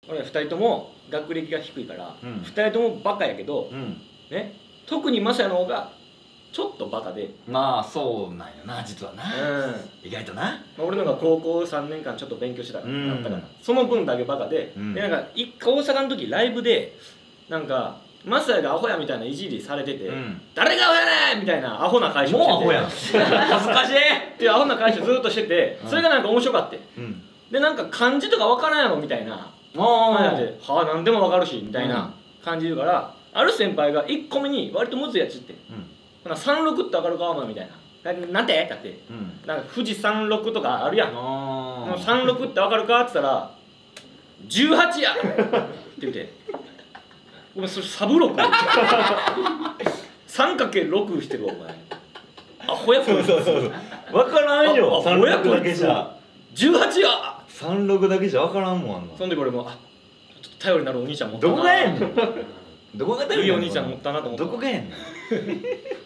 俺ら2人とも学歴が低いからうん 2人ともバカやけどうんね、特にマサヤの方がちょっとバカで、 まあそうなんよな実はな意外とな俺のが高校3年間ちょっと勉強してたから、 うんだったからその分だけバカで、 うんでなんか大阪の時ライブでなんかマサヤがアホやみたいないじりされてて、 うん誰がアホやねんみたいなアホな返しをしてて、 もうアホやん恥ずかしいっていうアホな返しをずっとしてて、それがなんか面白かって、 うんでなんか漢字とかわからんやろみたいなあ話で、はあ何でもわかるしみたいな感じ言うから、ある先輩が1個目に割とむずいやつってほな36ってわかるかお前みたいな、なんてだってうんなんか富士36とかあるやん、 あ 36ってわかるかって言ったら18やって言ってお前それサブ6 3×6 してるわお前アホやこいつ分からんよアホやこ 36だけいつじゃ 18や 36だけじゃ分からんもんあんなそんで俺もちょっと頼りになるお兄ちゃん持ったなどこがやねんどこがだよいいお兄ちゃん持ったなと思ってどこがやねん